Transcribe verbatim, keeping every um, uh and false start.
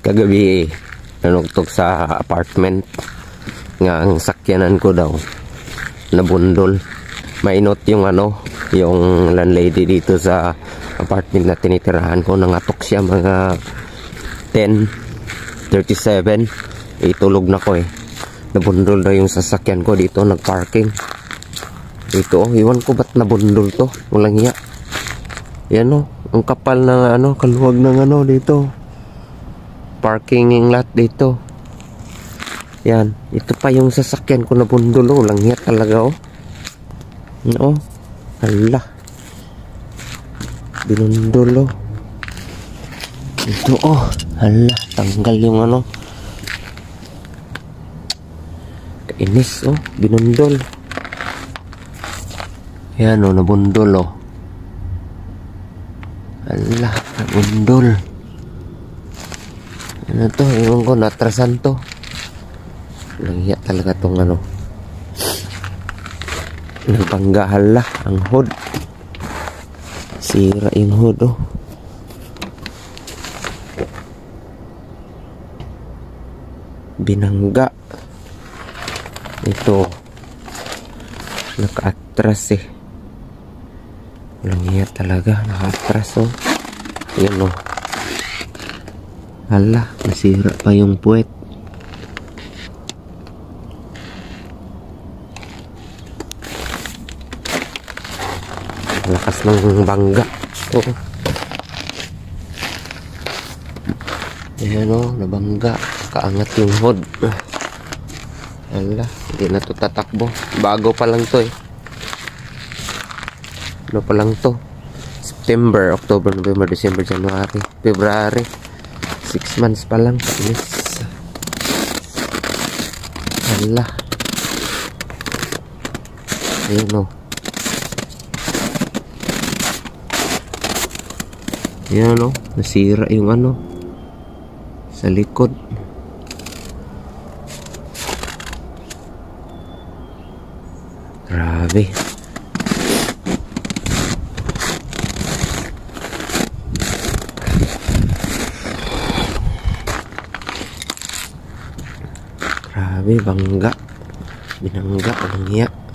Kagabi nanugtog sa apartment nga ang sakyanan ko daw nabundol. Mainot yung ano, yung landlady dito sa apartment na tinitirahan ko. Nangatok siya mga ten thirty-seven. Itulog na ko eh. Nabundol daw yung sasakyan ko dito, nagparking dito. Oh, iwan ko ba't nabundol to, walang hiya. Yan oh, ang kapal ng ano, kaluwag ng ano dito, parking lot dito. Yan, ito pa yung sasakyan ko nabundol. Oh, walang hiya talaga oh. Oo, hala, binundol oh. Ito oh, hala, tanggal yung ano. Kainis oh, binundol. Yan oh, nabundol oh. Hala, nabundol. Ano to, iwan ko, natrasan to. Langya talaga tong ano. Nagpangga, hala, ang hood. Sira yung hood oh. Binangga. Ito naka-atras eh. Walang iya talaga, naka-atras oh. Ayan oh. Hala, nasira pa yung puwet. Lakas ng bangga oh. Ayan oh, nabangga. Kaangat yung hood. Hala, hindi na to tatakbo. Bago pa lang to eh. Ano pa lang to? September, October, November, December, January, February. Six months pa lang. Yes. Hala. Ayan o. Ayan o. Nasira yung ano sa likod. Grabe. Grabe, bangga. Binangga ang hiya.